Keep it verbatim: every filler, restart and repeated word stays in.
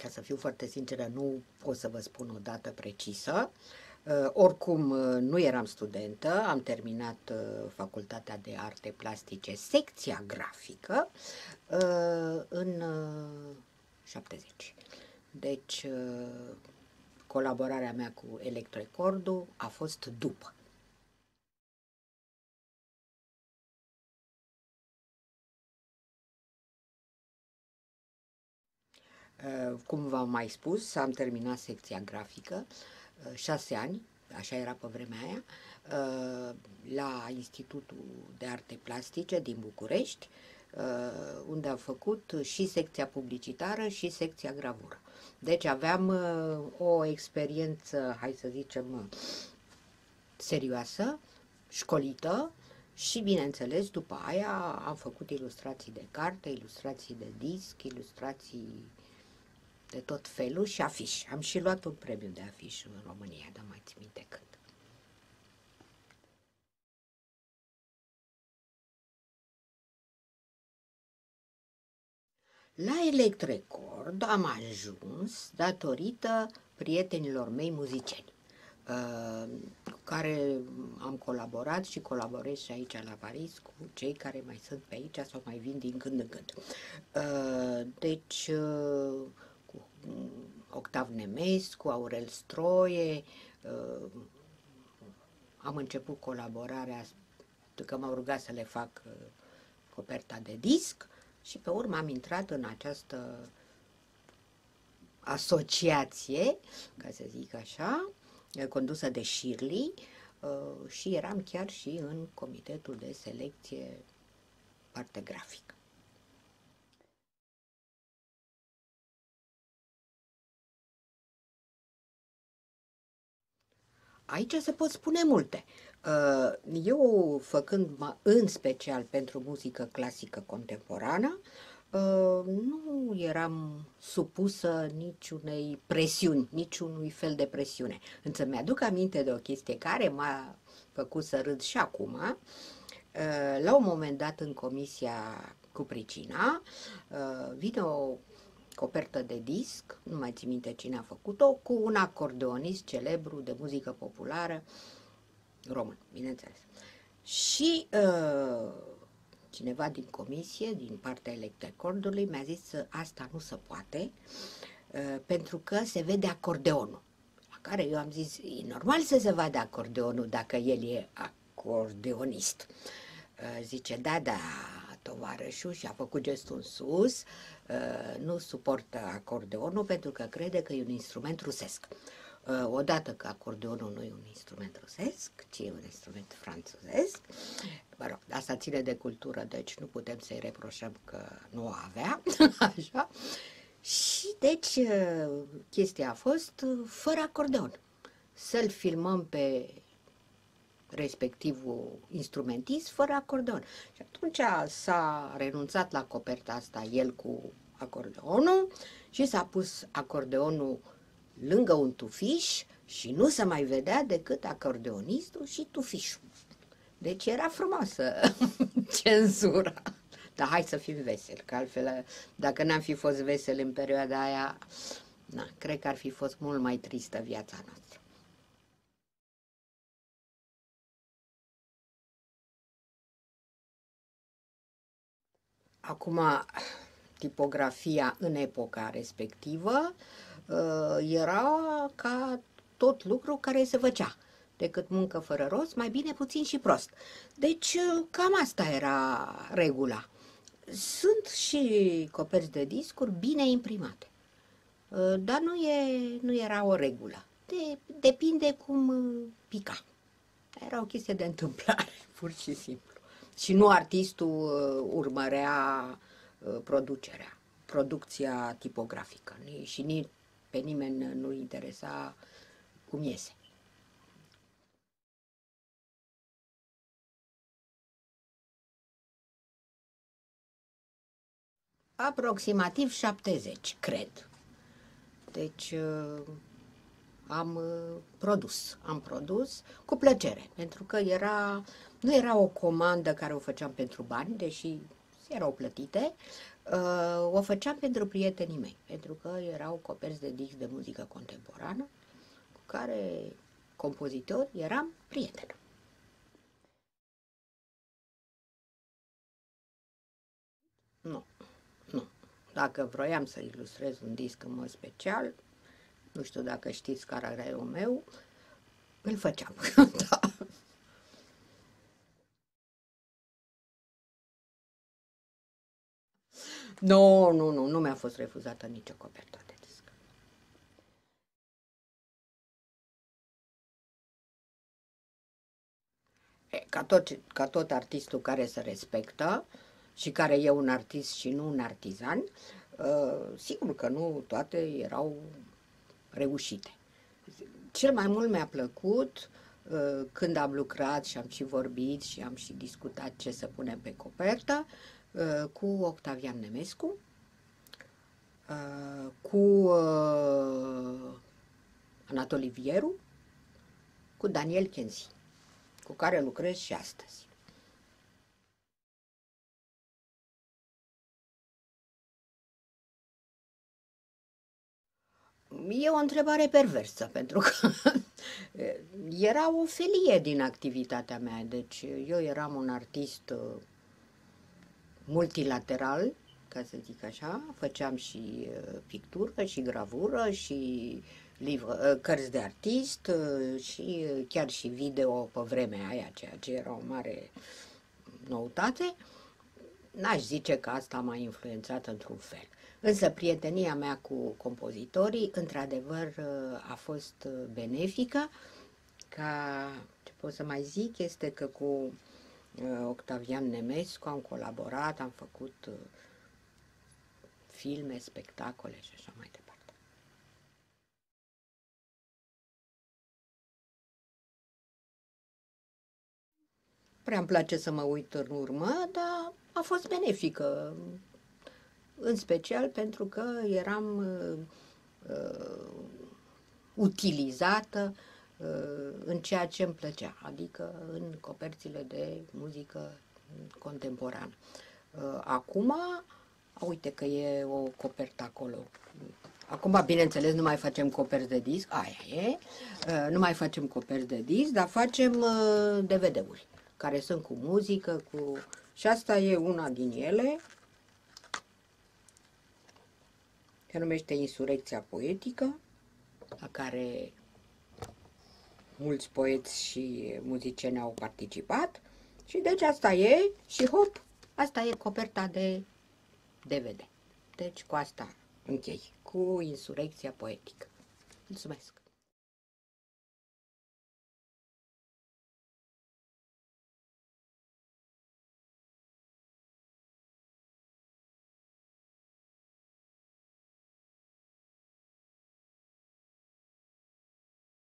ca să fiu foarte sinceră, nu pot să vă spun o dată precisă. Uh, oricum, uh, nu eram studentă, am terminat uh, Facultatea de Arte Plastice, secția grafică, uh, în uh, șaptezeci. Deci, uh, colaborarea mea cu Electrecordul a fost după. Cum v-am mai spus, am terminat secția grafică, șase ani, așa era pe vremea aia, la Institutul de Arte Plastice din București, unde am făcut și secția publicitară și secția gravură. Deci aveam o experiență, hai să zicem, serioasă, școlită și, bineînțeles, după aia am făcut ilustrații de carte, ilustrații de disc, ilustrații de tot felul și afiș. Am și luat un premiu de afiș în România, dar mai țin minte când. La Electrecord am ajuns datorită prietenilor mei muzicieni, cu care am colaborat și colaborez și aici la Paris cu cei care mai sunt pe aici sau mai vin din când în când. Deci, cu Octav Nemescu, Aurel Stroie, am început colaborarea, că m-au rugat să le fac coperta de disc și pe urmă am intrat în această asociație, ca să zic așa, condusă de Shirley, și eram chiar și în comitetul de selecție parte grafică. Aici se pot spune multe. Eu, făcând în special pentru muzică clasică contemporană, nu eram supusă niciunei presiuni, niciunui fel de presiune. Însă mi-aduc aminte de o chestie care m-a făcut să râd și acum. La un moment dat, în comisia cu pricina, vine o copertă de disc, nu mai țin minte cine a făcut-o, cu un acordeonist celebru de muzică populară român, bineînțeles. Și uh, cineva din comisie, din partea Electrecordului, mi-a zis că asta nu se poate, uh, pentru că se vede acordeonul. La care eu am zis, e normal să se vadă acordeonul dacă el e acordeonist. Uh, zice, da, da, tovarășul, și a făcut gestul în sus, uh, nu suportă acordeonul pentru că crede că e un instrument rusesc. Uh, odată că acordeonul nu e un instrument rusesc, ci e un instrument franțuzesc. Mă rog, asta ține de cultură, deci nu putem să-i reproșăm că nu o avea. Așa. Și deci uh, chestia a fost uh, fără acordeon. Să-l filmăm pe respectivul instrumentist fără acordeon. Și atunci s-a renunțat la coperta asta el cu acordeonul și s-a pus acordeonul lângă un tufiș și nu se mai vedea decât acordeonistul și tufișul. Deci era frumoasă cenzura. Dar hai să fim veseli, că altfel, dacă n-am fi fost veseli în perioada aia, na, cred că ar fi fost mult mai tristă viața noastră. Acum, tipografia în epoca respectivă era ca tot lucru care se făcea. Decât muncă fără rost, mai bine puțin și prost. Deci, cam asta era regula. Sunt și coperți de discuri bine imprimate, dar nu, e, nu era o regulă. De, depinde cum pica. Era o chestie de întâmplare, pur și simplu. Și nu artistul urmărea producerea, producția tipografică. Și nici pe nimeni nu interesa cum iese. Aproximativ șaptezeci, cred. Deci am produs, am produs cu plăcere, pentru că era, nu era o comandă care o făceam pentru bani, deși erau plătite, Uh, o făceam pentru prietenii mei, pentru că erau coperți de disc de muzică contemporană, cu care compozitor eram prietenă. Nu, nu. Dacă vroiam să ilustrez un disc în mod special, nu știu dacă știți caracterul meu, îl făceam. Da. Nu, nu, nu, nu mi-a fost refuzată nicio copertă de disc. E, ca, tot, ca tot artistul care se respectă și care e un artist și nu un artizan, uh, sigur că nu toate erau reușite. Cel mai mult mi-a plăcut uh, când am lucrat și am și vorbit și am și discutat ce să punem pe copertă, uh, cu Octavian Nemescu, uh, cu uh, Anatoli Vieru, cu Daniel Kenzi, cu care lucrez și astăzi. E o întrebare perversă, pentru că era o felie din activitatea mea. Deci eu eram un artist multilateral, ca să zic așa, făceam și pictură, și gravură, și livre, cărți de artist, și chiar și video pe vremea aia, ceea ce era o mare noutate. N-aș zice că asta m-a influențat într-un fel. Însă prietenia mea cu compozitorii, într-adevăr, a fost benefică. Ca ce pot să mai zic este că cu Octavian Nemescu am colaborat, am făcut filme, spectacole și așa mai departe. Prea îmi place să mă uit în urmă, dar a fost benefică. În special pentru că eram uh, utilizată uh, în ceea ce îmi plăcea, adică în coperțile de muzică contemporană. Uh, acum, uite că e o copertă acolo. Acum, bineînțeles, nu mai facem coperți de disc, aia e, uh, nu mai facem coperți de disc, dar facem uh, D V D-uri, care sunt cu muzică, cu... și asta e una din ele. Se numește Insurecția poetică, la care mulți poeți și muzicieni au participat. Și deci asta e, și hop, asta e coperta de D V D. Deci cu asta închei, cu Insurecția poetică. Mulțumesc!